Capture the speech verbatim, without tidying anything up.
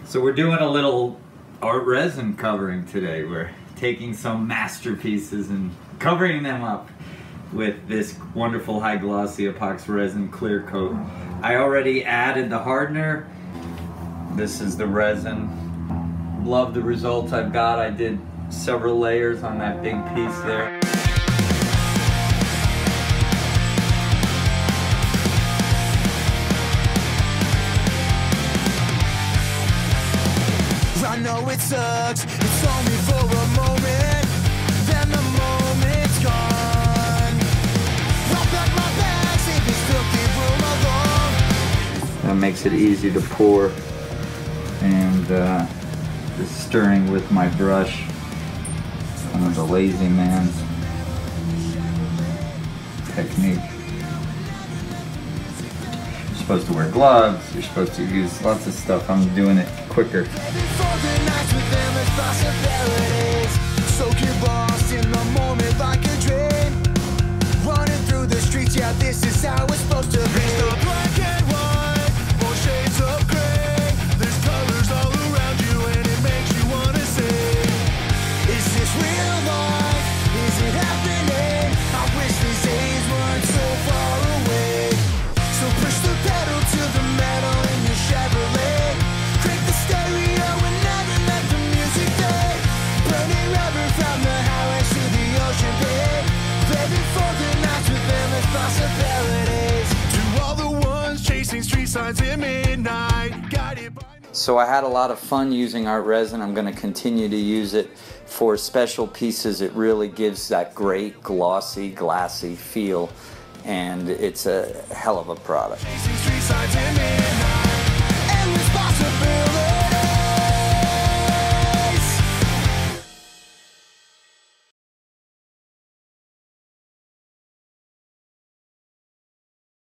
So we're doing a little art resin covering today. We're taking some masterpieces and covering them up with this wonderful high glossy epoxy resin clear coat. I already added the hardener. This is the resin. Love the results I've got. I did several layers on that big piece there. I know it sucks, it's only for a moment, then the moment's gone. I'll pack my bags, leave this filthy room alone. That makes it easy to pour, and uh, just stirring with my brush. One of the lazy man's technique. You're supposed to wear gloves, you're supposed to use lots of stuff. I'm doing it quicker. Yeah, this is how it's supposed to be. It's not black and white or shades of gray. There's colors all around you and it makes you wanna say, is this real life? Is it happening? I wish these days weren't so far away. So push the pedal to the metal in your Chevrolet. Crank the stereo and never let the music fade. Burning rubber from the highways to the ocean bay. Living for the nights with endless possibilities. To all the ones chasing street signs at midnight. Guided by. So I had a lot of fun using art resin. I'm going to continue to use it for special pieces. It really gives that great glossy, glassy feel, and it's a hell of a product. Chasing street signs at midnight.